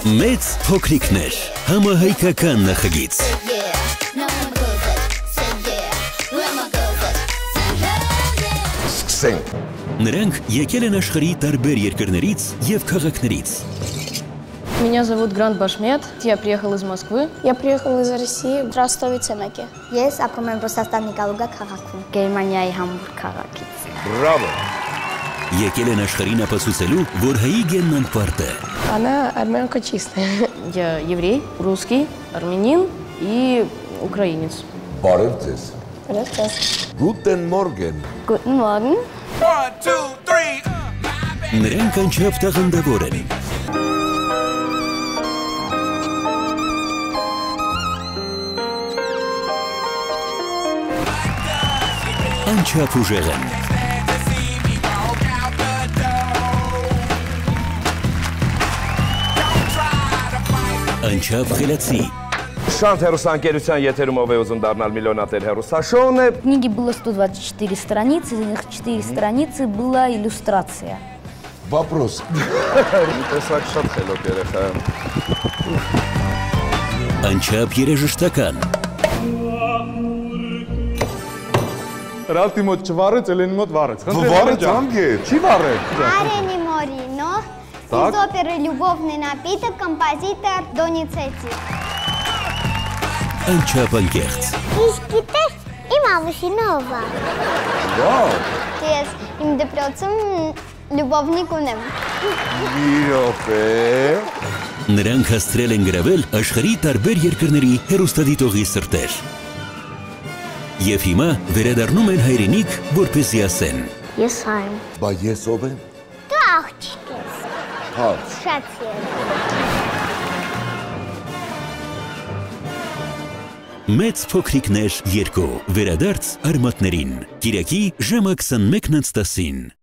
Մեծ փոքրիկներ, համահայկական նախագիծ։ Սկսենք։ Նրանք եկել են աշխարհի տարբեր երկրներից եւ քաղաքներից։ Меня зовут Грант Башмет, я приехал из Москвы. Я приехал из России, в Ростове-на-Дону. Ես ապրում եմ Ռուսաստանի Կալուգա քաղաքում, Գերմանիայի Համբուրգ քաղաքից։ Բրավո։ Եկել են աշխարհին ապացուցելու, որ հայի գենն անպարտ է։ Она армянка чистая. Я еврей, русский, армянин и украинец. Բարև ձեզ։ Рассказ. Guten Morgen։ Guten Morgen։ 1, 2, 3 Նրանք անչափ տաղանդավոր են։ Անչափ ուժեղ են։ Անչափ խելացի։ Շանթ հեռուստաընկերության եթերում ով է ուզում դառնալ միլիոնատեր հեռուստաշոուն է։ В книге было 124 страницы, из них 4 страницы была иллюстрация. Вопрос։ Տեսակ շատ խելոք երեխա։ Անչափ երաժշտական։ Ռալտի մոտ չվարեց, Էլենի մոտ վարեց։ Վարեց անգետ։ Չի վարել։ Արենի Մորինո, из оперы «Любовный напиток» композитор Դոնիցետի։ Անչափ անկեղծ։ Իսկ գիտես, իմ ամուսինը ով է։ Վау։ Ես իմ դպրոցում լյուբովնիկ ունեմ։ Իրոք է։ Նրանք հասցրել են գրավել աշխարհի տարբեր երկրների հեռուստադիտողի սրտեր։ Եվ հիմա վերադառնում են հայրենիք, որպեսզի ասեն. Ես հայ եմ։ Բա ես ով եմ։ Դու աղջիկ ես։ Հաց։ Շատ սիրում։ Մեծ փոքրիկներ 2 վերադարձ արմատներին։ Կիրակի ժամը 21:10-ին։